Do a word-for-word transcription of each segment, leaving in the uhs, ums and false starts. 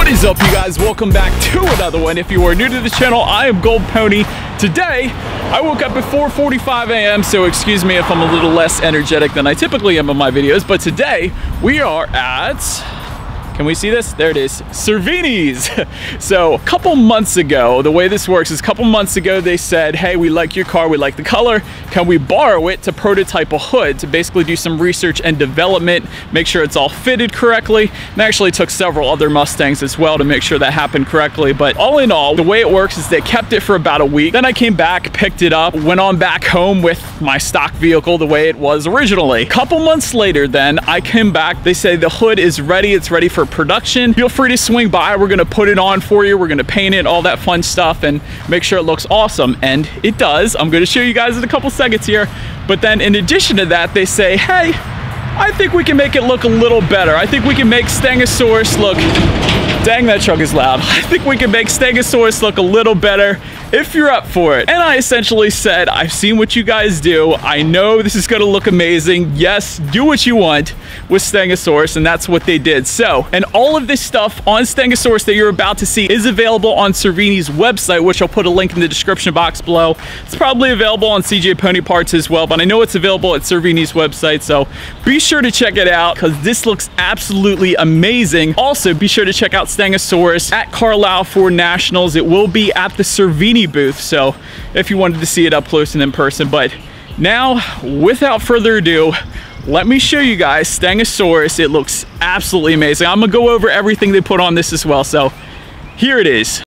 What is up, you guys? Welcome back to another one. If you are new to this channel, I am Gold Pony. Today, I woke up at four forty-five a m, so excuse me if I'm a little less energetic than I typically am in my videos, but today we are at... Can we see this? There it is, Cervinis. So a couple months ago, the way this works is a couple months ago, they said, hey, we like your car, we like the color. Can we borrow it to prototype a hood to basically do some research and development, make sure it's all fitted correctly. And I actually took several other Mustangs as well to make sure that happened correctly. But all in all, the way it works is they kept it for about a week. Then I came back, picked it up, went on back home with my stock vehicle the way it was originally. A couple months later then, I came back, they say the hood is ready, it's ready for production. Feel free to swing by. We're gonna put it on for you. We're gonna paint it, all that fun stuff, and make sure it looks awesome. And it does. I'm gonna show you guys in a couple seconds here. But then in addition to that, they say, hey, I think we can make it look a little better. I think we can make Stangosaurus look, dang, that truck is loud. I think we can make Stangosaurus look a little better if you're up for it. And I essentially said, I've seen what you guys do. I know this is gonna look amazing. Yes, do what you want with Stangosaurus, and that's what they did. So, and all of this stuff on Stangosaurus that you're about to see is available on Cervini's website, which I'll put a link in the description box below. It's probably available on C J Pony Parts as well, but I know it's available at Cervini's website, so be sure to check it out because this looks absolutely amazing. Also, be sure to check out Stangosaurus at Carlisle Ford Nationals. It will be at the Cervini booth, so if you wanted to see it up close and in person. But now, without further ado, let me show you guys Stangosaurus. It looks absolutely amazing. I'm gonna go over everything they put on this as well, so here it is.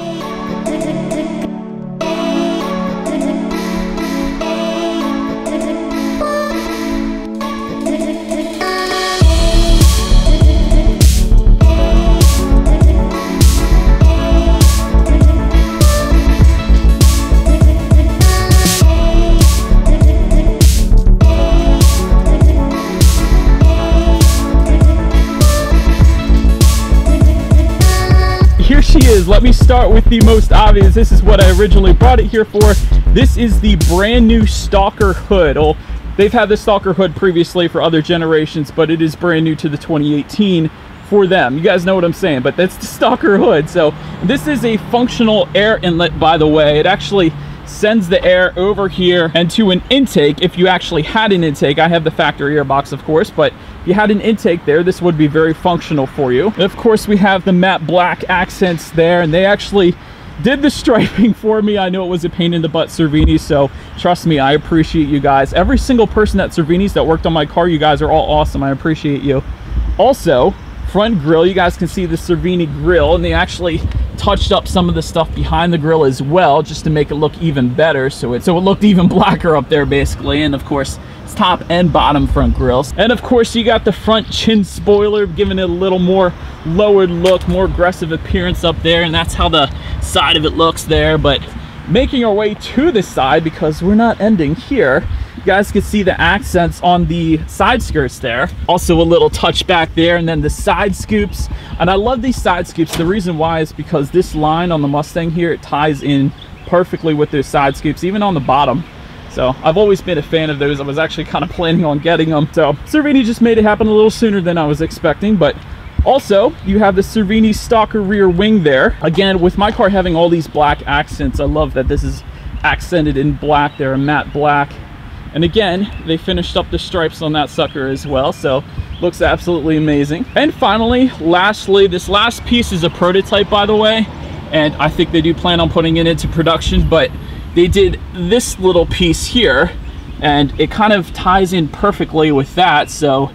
Here she is. Let me start with the most obvious. This is what I originally brought it here for. This is the brand new Stalker hood. Well, they've had the Stalker hood previously for other generations, but it is brand new to the twenty eighteen for them. You guys know what I'm saying, but that's the Stalker hood. So this is a functional air inlet, by the way. It actually sends the air over here and to an intake. If you actually had an intake, I have the factory air box, of course, but if you had an intake there, this would be very functional for you. And of course, we have the matte black accents there, and they actually did the striping for me. I know it was a pain in the butt, Cervini, so trust me, I appreciate you guys. Every single person at Cervini's that worked on my car, you guys are all awesome. I appreciate you. Also, front grille, you guys can see the Cervini grill, and they actually touched up some of the stuff behind the grill as well, just to make it look even better, so it so it looked even blacker up there basically. And of course, it's top and bottom front grills. And of course, you got the front chin spoiler, giving it a little more lowered look, more aggressive appearance up there, and that's how the side of it looks there. But making our way to the side, because we're not ending here, you guys can see the accents on the side skirts there. Also a little touch back there, and then the side scoops. And I love these side scoops. The reason why is because this line on the Mustang here, it ties in perfectly with those side scoops, even on the bottom. So I've always been a fan of those. I was actually kind of planning on getting them. So Cervini just made it happen a little sooner than I was expecting. But also, you have the Cervini Stalker rear wing there. Again, with my car having all these black accents, I love that this is accented in black there, a matte black. And again, they finished up the stripes on that sucker as well, so looks absolutely amazing. And finally, lastly, this last piece is a prototype, by the way, and I think they do plan on putting it into production, but they did this little piece here, and it kind of ties in perfectly with that, so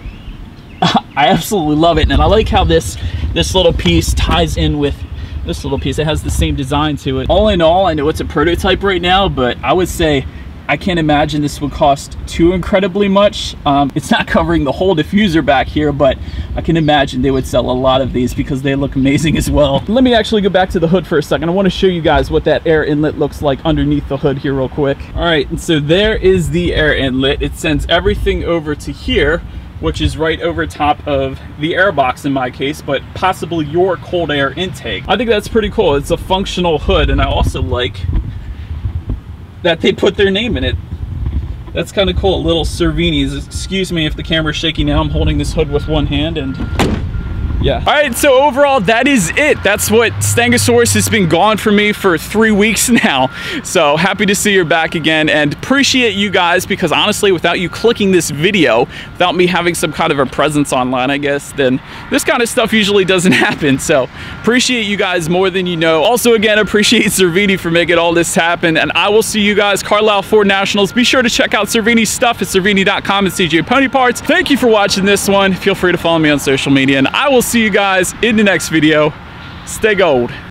I absolutely love it. And I like how this, this little piece ties in with this little piece. It has the same design to it. All in all, I know it's a prototype right now, but I would say I can't imagine this would cost too incredibly much. Um, it's not covering the whole diffuser back here, but I can imagine they would sell a lot of these because they look amazing as well. Let me actually go back to the hood for a second. I want to show you guys what that air inlet looks like underneath the hood here real quick. All right, and so there is the air inlet. It sends everything over to here, which is right over top of the air box in my case, but possibly your cold air intake. I think that's pretty cool. It's a functional hood, and I also like that they put their name in it. That's kind of cool. Little Cervinis. Excuse me if the camera's shaky now. I'm holding this hood with one hand, and Yeah. All right, so overall, that is it. That's what Stangosaurus has been gone from me for three weeks now. So happy to see you're back again, and appreciate you guys, because honestly, without you clicking this video, without me having some kind of a presence online, I guess, then this kind of stuff usually doesn't happen. So appreciate you guys more than you know. Also, again, appreciate Cervini for making all this happen, and I will see you guys, Carlisle Ford Nationals. Be sure to check out Cervini's stuff at cervini dot com and C J Pony Parts. Thank you for watching this one. Feel free to follow me on social media, and I will see you guys in the next video. Stay gold.